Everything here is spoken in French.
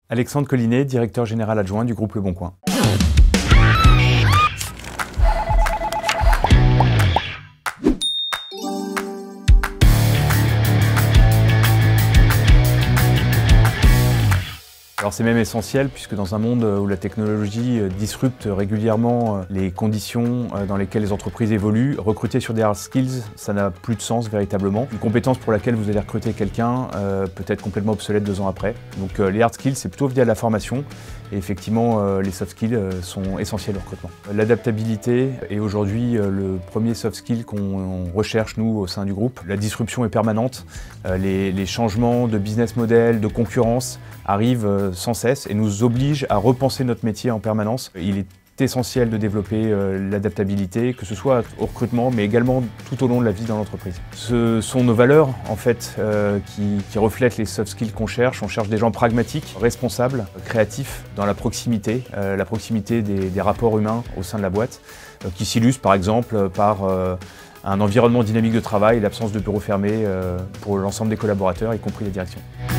Alexandre Collinet, directeur général adjoint du groupe Le Bon Coin. Alors c'est même essentiel puisque dans un monde où la technologie disrupte régulièrement les conditions dans lesquelles les entreprises évoluent, recruter sur des hard skills, ça n'a plus de sens véritablement. Une compétence pour laquelle vous allez recruter quelqu'un peut être complètement obsolète 2 ans après. Donc les hard skills, c'est plutôt via la formation et effectivement les soft skills sont essentiels au recrutement. L'adaptabilité est aujourd'hui le premier soft skill qu'on recherche nous au sein du groupe. La disruption est permanente, les changements de business model, de concurrence arrivent sans cesse et nous obligent à repenser notre métier en permanence. Il est essentiel de développer l'adaptabilité, que ce soit au recrutement, mais également tout au long de la vie dans l'entreprise. Ce sont nos valeurs, en fait, qui reflètent les soft skills qu'on cherche. On cherche des gens pragmatiques, responsables, créatifs, dans la proximité des rapports humains au sein de la boîte, qui s'illustrent par exemple par un environnement dynamique de travail et l'absence de bureaux fermés pour l'ensemble des collaborateurs, y compris la direction.